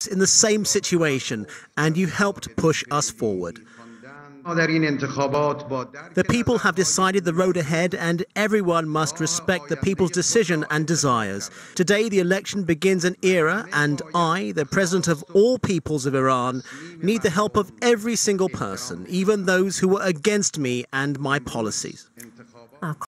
in the same situation, and you helped push us forward. The people have decided the road ahead, and everyone must respect the people's decision and desires. Today, the election begins an era, and I, the president of all peoples of Iran, need the help of every single person, even those who were against me and my policies.